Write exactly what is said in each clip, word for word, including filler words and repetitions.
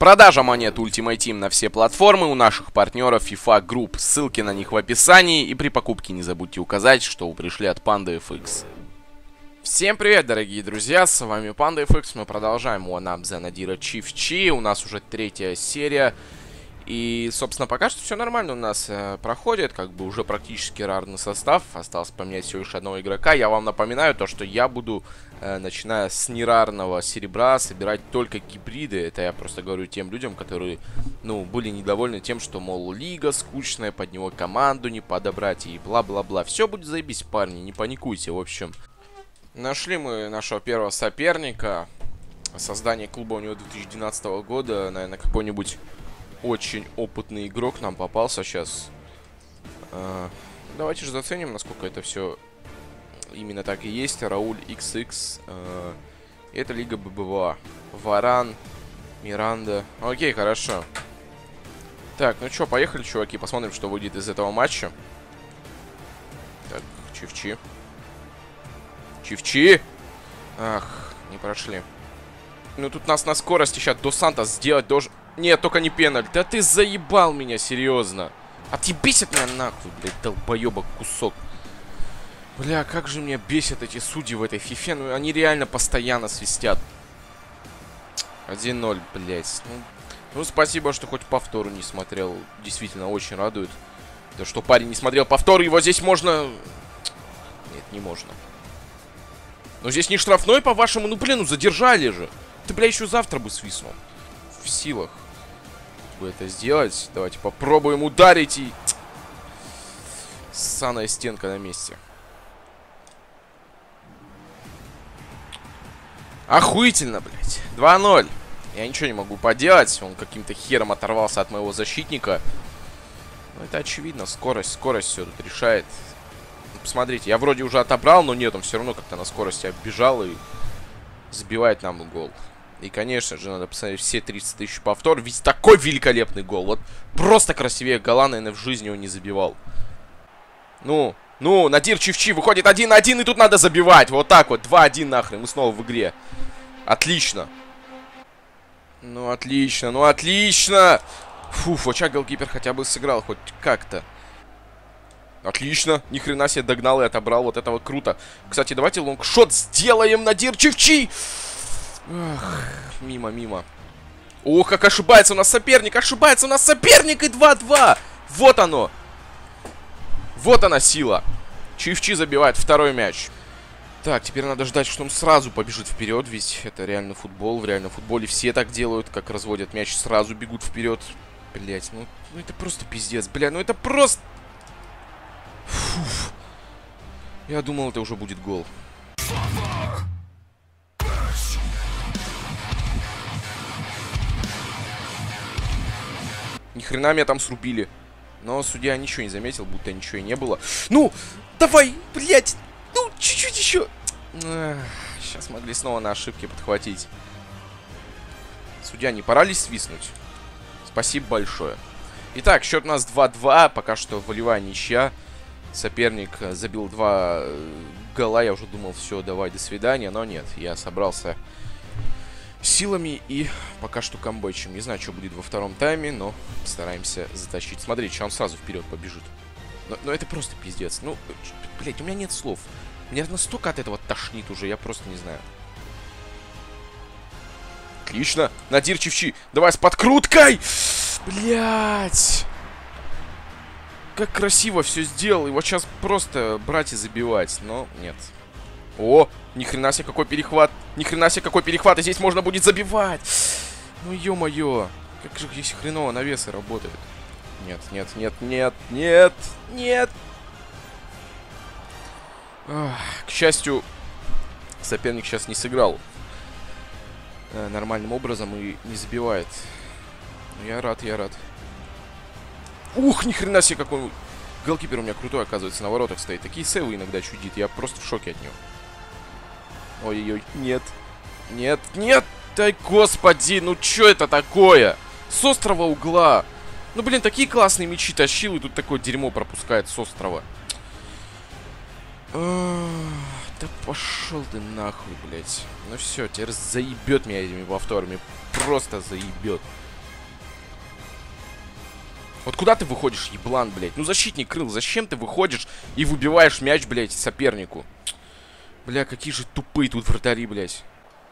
Продажа монет Ultimate Team на все платформы у наших партнеров FIFA Group. Ссылки на них в описании. И при покупке не забудьте указать, что вы пришли от Panda эф икс. Всем привет, дорогие друзья, с вами Panda эф икс. Мы продолжаем One Up the Nadira Chivchi. У нас уже третья серия. И, собственно, пока что все нормально у нас э, проходит. Как бы уже практически рарный состав. Осталось поменять всего лишь одного игрока. Я вам напоминаю то, что я буду, э, начиная с нерарного серебра, собирать только гибриды. Это я просто говорю тем людям, которые, ну, были недовольны тем, что, мол, лига скучная, под него команду не подобрать и бла-бла-бла. Все будет заебись, парни, не паникуйте, в общем. Нашли мы нашего первого соперника. Создание клуба у него две тысячи двенадцатого года. Наверное, какой-нибудь очень опытный игрок нам попался сейчас. А, давайте же заценим, насколько это все именно так и есть. Рауль икс икс. А, это лига бэ бэ вэ а. Варан, Миранда. Окей, хорошо. Так, ну что, поехали, чуваки. Посмотрим, что выйдет из этого матча. Так, Чивчи. Чивчи! Ах, не прошли. Ну тут нас на скорости сейчас до Сантос сделать должен... Нет, только не пеналь. Да ты заебал меня, серьезно. Отъебись от меня нахуй, блядь, долбоебок кусок. Бля, как же меня бесят эти судьи в этой фифе. Ну, они реально постоянно свистят. один ноль, блядь. Ну, ну, спасибо, что хоть повтору не смотрел. Действительно, очень радует. Да что парень не смотрел повторы, его здесь можно... Нет, не можно. Но здесь не штрафной, по-вашему. Ну, блин, ну задержали же. Ты, бля, еще завтра бы свистнул. В силах бы это сделать. Давайте попробуем ударить и... Ссаная стенка на месте. Охуительно, блядь. два ноль. Я ничего не могу поделать. Он каким-то хером оторвался от моего защитника. Ну, это очевидно. Скорость, скорость все тут решает. Посмотрите, я вроде уже отобрал, но нет, он все равно как-то на скорости оббежал и забивает нам гол. И, конечно же, надо посмотреть все тридцать тысяч повтор. Ведь такой великолепный гол. Вот просто красивее гола, наверное, в жизни он не забивал. Ну, ну, Надир Чивчи выходит один на один, и тут надо забивать. Вот так вот, два один нахрен, мы снова в игре. Отлично. Ну, отлично, ну, отлично. Фуф, вот сейчас голкипер хотя бы сыграл хоть как-то. Отлично, ни хрена себе догнал и отобрал, вот этого круто. Кстати, давайте лонгшот сделаем, Надир Чивчи. Ах, мимо, мимо. Ох, как ошибается у нас соперник, ошибается у нас соперник, и два два. Вот оно. Вот она сила. Чивчи забивает второй мяч. Так, теперь надо ждать, что он сразу побежит вперед, ведь это реально футбол. В реальном футболе все так делают, как разводят мяч, сразу бегут вперед. Блять, ну, ну это просто пиздец, бля, ну это просто... Фуф. Я думал, это уже будет гол. Ни хрена меня там срубили. Но судья ничего не заметил, будто ничего и не было. Ну, давай, блядь. Ну, чуть-чуть еще. Ах, сейчас могли снова на ошибке подхватить. Судья, не пора ли свистнуть? Спасибо большое. Итак, счет у нас два два. Пока что волевая ничья. Соперник забил два гола. Я уже думал, все, давай, до свидания. Но нет, я собрался силами и пока что камбэчем. Не знаю, что будет во втором тайме, но постараемся затащить. Смотрите, что он сразу вперед побежит. Но, но это просто пиздец. Ну, блять, у меня нет слов. Меня настолько от этого тошнит уже, я просто не знаю. Отлично. Надир Чивчи, давай с подкруткой. Блять. Как красиво все сделал. Его сейчас просто брать и забивать. Но нет. О, ни хрена себе какой перехват. Ни хрена себе какой перехват. И здесь можно будет забивать. Ну ё-моё. Как же здесь хреново навесы работают. Нет, нет, нет, нет, нет, нет. Ах, к счастью, соперник сейчас не сыграл э, нормальным образом и не забивает. Ну, я рад, я рад. Ух, ни хрена себе какой... Голкипер у меня крутой, оказывается, на воротах стоит. Такие сейвы иногда чудит. Я просто в шоке от него. Ой-ой-ой, нет. Нет, нет! Да господи, ну что это такое? С острого угла. Ну, блин, такие классные мячи тащил, и тут такое дерьмо пропускает с острова. Да пошел ты нахуй, блядь. Ну все, теперь заебет меня этими повторами. Просто заебет. Вот куда ты выходишь, еблан, блядь? Ну, защитник крыл, зачем ты выходишь и выбиваешь мяч, блядь, сопернику? Бля, какие же тупые тут вратари, блядь.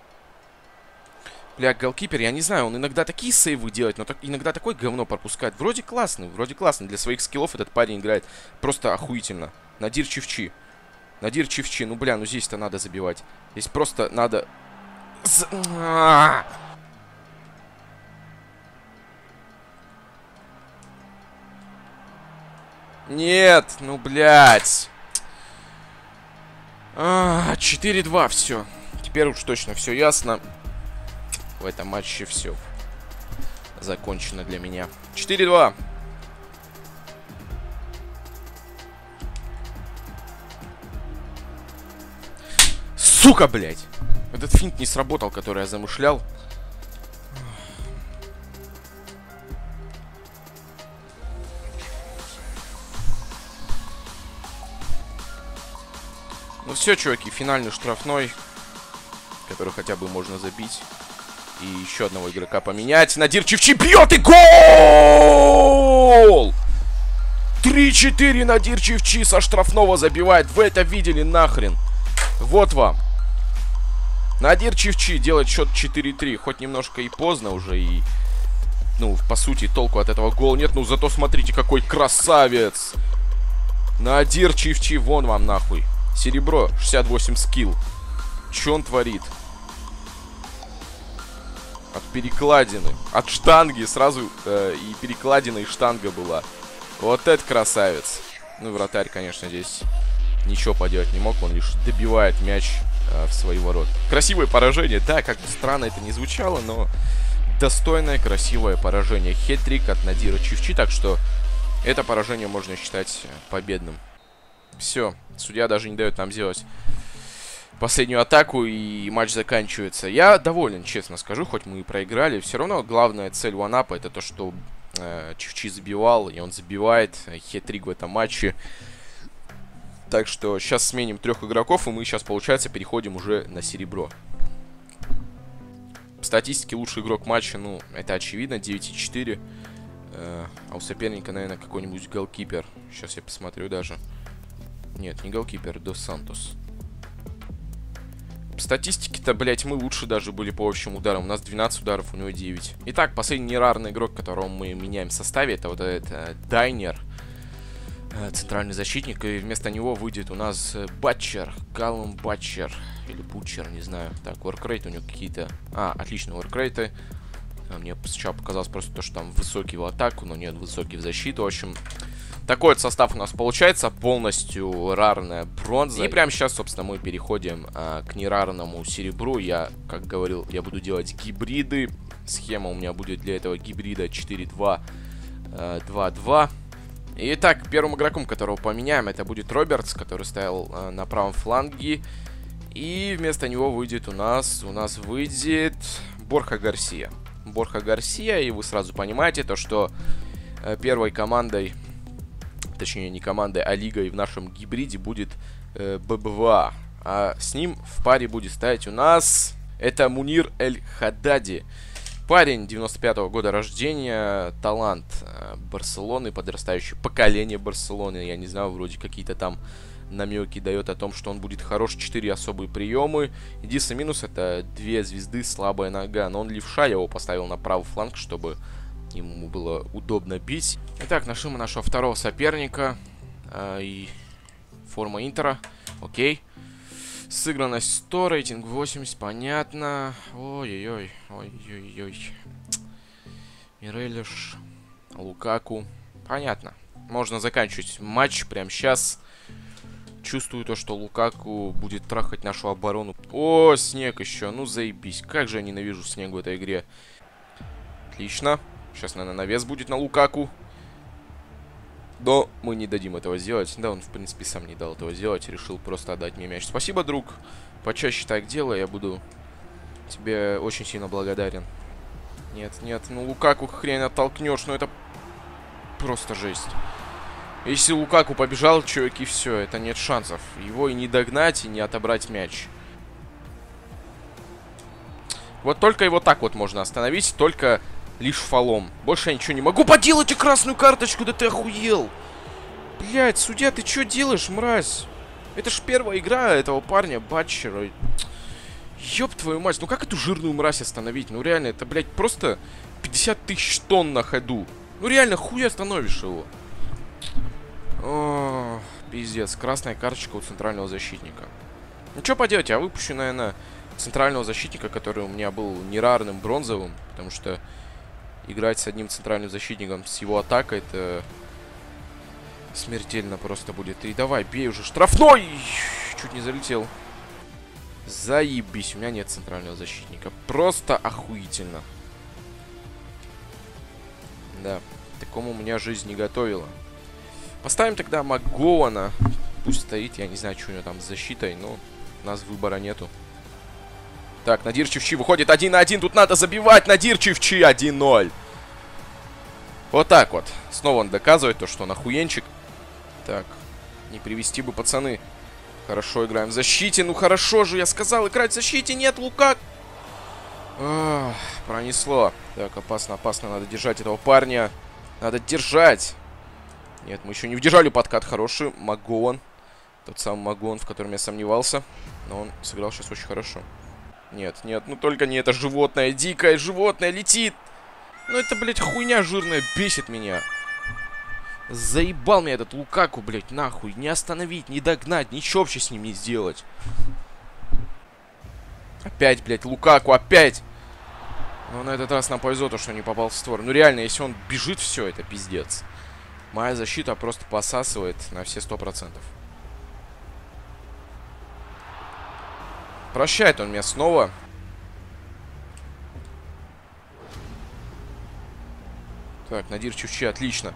Бля, голкипер, я не знаю, он иногда такие сейвы делает, но так, иногда такое говно пропускает. Вроде классный, вроде классный. Для своих скиллов этот парень играет просто охуительно. Надир Чивчи. Надир Чивчи, ну, бля, ну здесь-то надо забивать. Здесь просто надо... Нет, ну, блядь. четыре два, все. Теперь уж точно все ясно. В этом матче все закончено для меня. четыре два. Сука, блядь. Этот финт не сработал, который я замышлял. Ну все, чуваки, финальный штрафной, который хотя бы можно забить. И еще одного игрока поменять. Надир Чивчи бьет и гол! три-четыре Надир Чивчи со штрафного забивает. Вы это видели нахрен? Вот вам. Надир Чивчи делает счет четыре три. Хоть немножко и поздно уже. И, ну, по сути, толку от этого гола нет. Ну, зато смотрите, какой красавец. Надир Чивчи, вон вам нахуй. Серебро, шестьдесят восемь скилл. Че он творит? От перекладины. От штанги сразу э, и перекладина, и штанга была. Вот это красавец. Ну, вратарь, конечно, здесь ничего поделать не мог. Он лишь добивает мяч э, в свои ворота. Красивое поражение. Да, как бы странно это не звучало, но достойное, красивое поражение. Хет-трик от Надира Чивчи. Так что это поражение можно считать победным. Все. Судья даже не дает нам сделать последнюю атаку, и матч заканчивается. Я доволен, честно скажу, хоть мы и проиграли. Все равно главная цель OneUp это то, что э, Чивчи забивал, и он забивает. Хет-трик в этом матче. Так что сейчас сменим трех игроков, и мы сейчас, получается, переходим уже на серебро. В статистике лучший игрок матча, ну, это очевидно, девять и четыре. Э, а у соперника, наверное, какой-нибудь голкипер. Сейчас я посмотрю даже. Нет, не голкипер, Дос Сантос. В статистике-то, блять, мы лучше даже были по общим ударам. У нас двенадцать ударов, у него девять. Итак, последний нерарный игрок, которого мы меняем в составе, это вот этот э, Дайнер. Э, центральный защитник. И вместо него выйдет у нас э, Батчер. Галлум Батчер. Или Бутчер, не знаю. Так, воркрейт у него какие-то... А, отличные воркрейты. Мне сначала показалось просто то, что там высокий в атаку, но нет, высокий в защиту. В общем... Такой вот состав у нас получается, полностью рарная бронза. И прямо сейчас, собственно, мы переходим а, к нерарному серебру. Я, как говорил, я буду делать гибриды. Схема у меня будет для этого гибрида четыре два два два. Итак, первым игроком, которого поменяем, это будет Робертс, который стоял а, на правом фланге. И вместо него выйдет у нас, у нас выйдет Борха Гарсия. Борха Гарсия, и вы сразу понимаете то, что а, первой командой... Точнее, не командой, а лигой в нашем гибриде будет э, ББВА. А с ним в паре будет стоять у нас... Это Мунир Эль-Хадади. Парень девяносто пятого года рождения. Талант э, Барселоны, подрастающее поколение Барселоны. Я не знаю, вроде какие-то там намеки дает о том, что он будет хорош. четыре особые приемы. Единственный минус — это две звезды, слабая нога. Но он левша, я его поставил на правый фланг, чтобы... ему было удобно бить. Итак, нашли мы нашего второго соперника. Э, и форма Интера. Окей. Сыгранность сто, рейтинг восемьдесят, понятно. Ой-ой-ой. Ой-ой-ой. Мирелиш. Лукаку. Понятно. Можно заканчивать матч прямо сейчас. Чувствую то, что Лукаку будет трахать нашу оборону. О, снег еще. Ну, заебись. Как же я ненавижу снег в этой игре. Отлично. Сейчас, наверное, навес будет на Лукаку. Но мы не дадим этого сделать. Да, он, в принципе, сам не дал этого сделать. Решил просто отдать мне мяч. Спасибо, друг. Почаще так делай. Я буду тебе очень сильно благодарен. Нет, нет. Ну, Лукаку хрен оттолкнешь. Ну, это просто жесть. Если Лукаку побежал, чуваки, все. Это нет шансов. Его и не догнать, и не отобрать мяч. Вот только его так вот можно остановить. Только... лишь фолом. Больше я ничего не могу поделать, и красную карточку, да ты охуел. Блять, судья, ты что делаешь, мразь? Это ж первая игра этого парня, Батчера. Ёб твою мать, ну как эту жирную мразь остановить? Ну реально, это, блядь, просто пятьдесят тысяч тонн на ходу. Ну реально, хуй остановишь его. О, пиздец, красная карточка у центрального защитника. Ну что поделать, я выпущу, наверное, центрального защитника, который у меня был нерарным бронзовым. Потому что играть с одним центральным защитником с его атакой, это смертельно просто будет. И давай, бей уже, штрафной! Чуть не залетел. Заебись, у меня нет центрального защитника. Просто охуительно. Да, такому меня жизнь не готовила. Поставим тогда МакГоуана. Пусть стоит, я не знаю, что у него там с защитой, но у нас выбора нету. Так, Надир Чевчи выходит один на один. Тут надо забивать. Надир Чевчи один ноль. Вот так вот. Снова он доказывает то, что он охуенчик. Так, не привести бы, пацаны. Хорошо играем в защите. Ну хорошо же, я сказал, играть в защите. Нет, Лукак. Ах, пронесло. Так, опасно, опасно. Надо держать этого парня. Надо держать. Нет, мы еще не удержали подкат. Хороший. МакГоуан. Тот самый МакГоуан, в котором я сомневался. Но он сыграл сейчас очень хорошо. Нет, нет, ну только не это животное. Дикое животное летит. Ну это, блядь, хуйня жирная. Бесит меня. Заебал меня этот Лукаку, блядь, нахуй. Не остановить, не догнать, ничего вообще с ним не сделать. Опять, блядь, Лукаку, опять. Но на этот раз нам повезло, то, что не попал в створ. Ну реально, если он бежит, все, это пиздец. Моя защита просто посасывает на все сто процентов. Прощает он меня снова. Так, Надир Чевчи, отлично.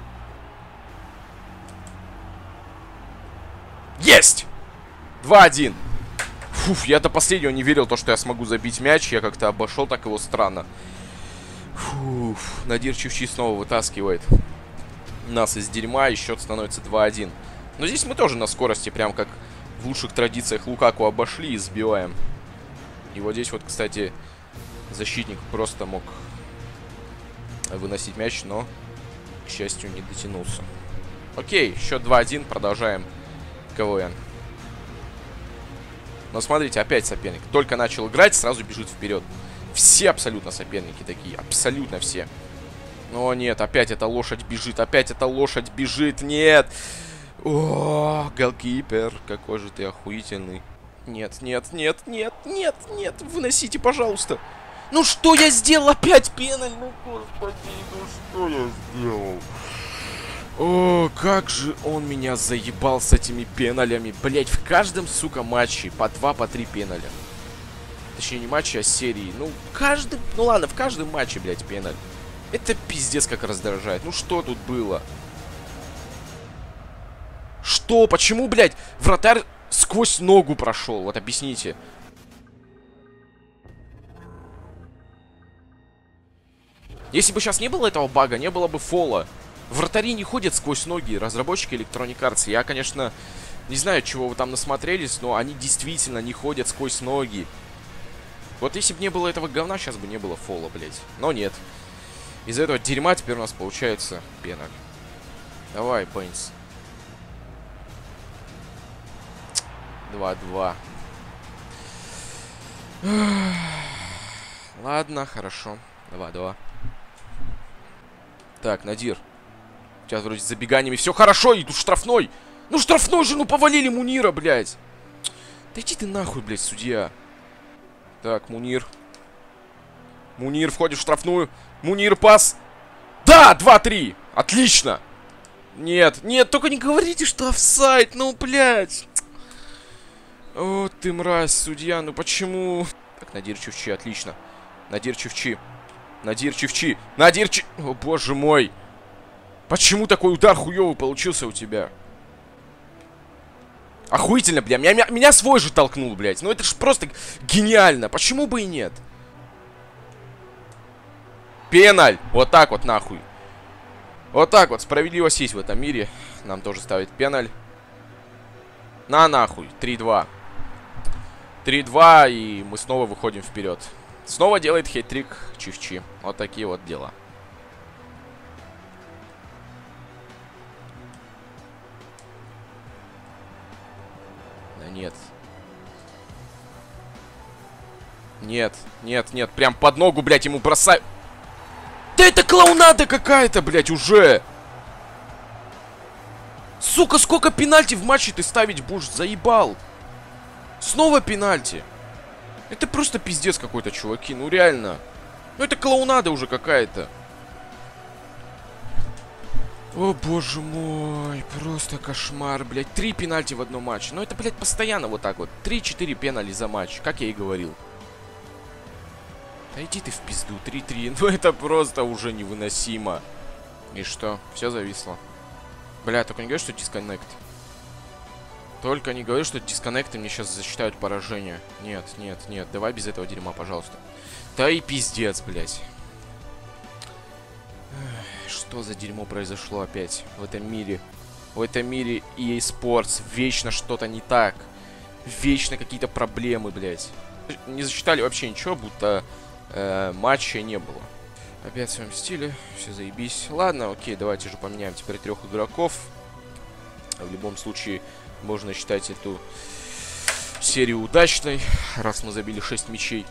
Есть! два один. Фуф, я до последнего не верил, то, что я смогу забить мяч. Я как-то обошел так его странно. Фуф, Надир Чевчи снова вытаскивает нас из дерьма, и счет становится два один. Но здесь мы тоже на скорости, прям как в лучших традициях Лукаку, обошли и сбиваем. И вот здесь вот, кстати, защитник просто мог выносить мяч, но, к счастью, не дотянулся. Окей, счет два один, продолжаем КВН. Но смотрите, опять соперник. Только начал играть, сразу бежит вперед. Все абсолютно соперники такие, абсолютно все. О, нет, опять эта лошадь бежит, опять эта лошадь бежит, нет. О, голкипер, какой же ты охуительный. Нет, нет, нет, нет, нет, нет, выносите, пожалуйста. Ну что я сделал? Опять пеналь, ну господи, ну что я сделал? О, как же он меня заебал с этими пеналями. Блять, в каждом, сука, матче по два, по три пеналя. Точнее, не матче, а серии. Ну, каждый, ну ладно, в каждом матче, блять, пеналь. Это пиздец как раздражает. Ну что тут было? Что? Почему, блядь, вратарь сквозь ногу прошел? Вот объясните. Если бы сейчас не было этого бага, не было бы фола. Вратари не ходят сквозь ноги, разработчики Electronic Arts. Я, конечно, не знаю, чего вы там насмотрелись, но они действительно не ходят сквозь ноги. Вот если бы не было этого говна, сейчас бы не было фола, блядь. Но нет. Из-за этого дерьма теперь у нас получается пена. Давай, Бэйнс. два-два. Ладно, хорошо. два-два. Так, Надир. Сейчас вроде с забеганиями все хорошо, и тут штрафной. Ну штрафной же, ну повалили Мунира, блядь. Да иди ты нахуй, блядь, судья. Так, Мунир. Мунир входит в штрафную. Мунир, пас. Да, два-три. Отлично. Нет, нет, только не говорите, что офсайд. Ну, блядь. О, ты мразь, судья, ну почему? Так, Надир Чевчи, отлично. Надир Чевчи. Надир Чевчи. Надир Чевчи. О, боже мой. Почему такой удар хуёвый получился у тебя? Охуительно, бля. Меня, меня, меня свой же толкнул, блядь. Ну это ж просто гениально. Почему бы и нет? Пеналь. Вот так вот, нахуй. Вот так вот. Справедливость есть в этом мире. Нам тоже ставит пеналь. На нахуй. три-два. три-два, и мы снова выходим вперед. Снова делает хейт-трик Чифчи. Вот такие вот дела. Да нет. Нет, нет, нет. Прям под ногу, блядь, ему бросаю. Да это клоунада какая-то, блядь, уже. Сука, сколько пенальти в матче ты ставить будешь? Заебал. Снова пенальти. Это просто пиздец какой-то, чуваки. Ну реально. Ну это клоунада уже какая-то. О боже мой. Просто кошмар, блядь. Три пенальти в одном матче. Ну это, блядь, постоянно вот так вот. Три-четыре пенали за матч. Как я и говорил. Да иди ты в пизду. три-три. Ну это просто уже невыносимо. И что? Все зависло. Бля, только не говори, что дисконнект. Только не говори, что дисконнекты мне сейчас засчитают поражение. Нет, нет, нет. Давай без этого дерьма, пожалуйста. Да и пиздец, блядь. Что за дерьмо произошло опять в этом мире? В этом мире и эй Sports вечно что-то не так. Вечно какие-то проблемы, блядь. Не засчитали вообще ничего, будто э, матча не было. Опять в своем стиле. Все заебись. Ладно, окей, давайте же поменяем теперь трех игроков. В любом случае, можно считать эту серию удачной, раз мы забили шесть мячей.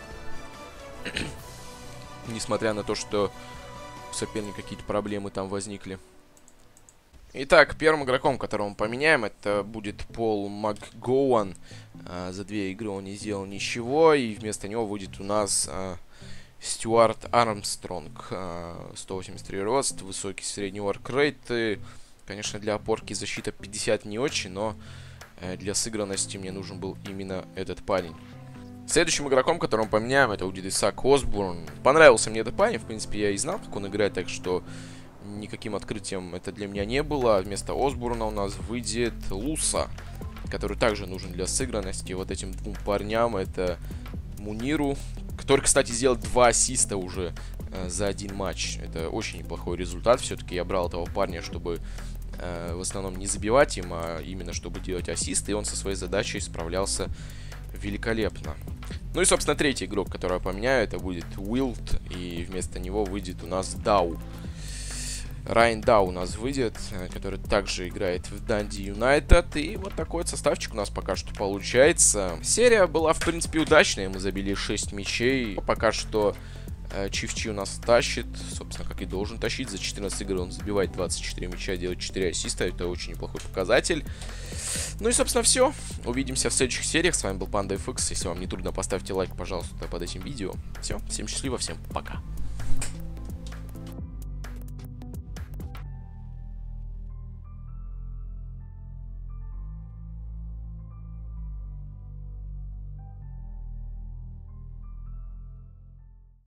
Несмотря на то, что у соперника какие-то проблемы там возникли. Итак, первым игроком, которого мы поменяем, это будет Пол МакГоуан. А, за две игры он не сделал ничего, и вместо него будет у нас а, Стюарт Армстронг. А, сто восемьдесят три рост, высокий средний воркрейт. И, конечно, для опорки защита пятьдесят не очень, но э, для сыгранности мне нужен был именно этот парень. Следующим игроком, которого мы поменяем, это будет Исаак Осборн. Понравился мне этот парень, в принципе, я и знал, как он играет, так что никаким открытием это для меня не было. Вместо Осборна у нас выйдет Луса, который также нужен для сыгранности. Вот этим двум парням, это Муниру, который, кстати, сделал два ассиста уже э, за один матч. Это очень неплохой результат. Все-таки я брал этого парня, чтобы э, в основном не забивать им, а именно чтобы делать ассисты. И он со своей задачей справлялся великолепно. Ну и, собственно, третий игрок, которого я поменяю, это будет Уилд. И вместо него выйдет у нас Дау. Райан Дау у нас выйдет, который также играет в Данди Юнайтед. И вот такой вот составчик у нас пока что получается. Серия была, в принципе, удачная. Мы забили шесть мячей. Пока что э, Чифчи у нас тащит. Собственно, как и должен тащить. За четырнадцать игр он забивает двадцать четыре мяча, делает четыре ассиста. Это очень неплохой показатель. Ну и, собственно, все. Увидимся в следующих сериях. С вами был Панда эф икс. Если вам не трудно, поставьте лайк, пожалуйста, под этим видео. Все, всем счастливо, всем пока.